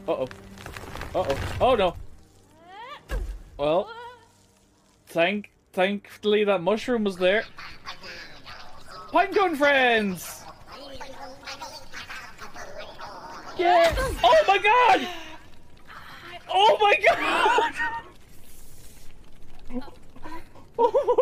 Uh-oh. Uh-oh. Oh, no. Well, thankfully that mushroom was there. Pinecone friends! Yeah! Oh my god! Oh my god! Oh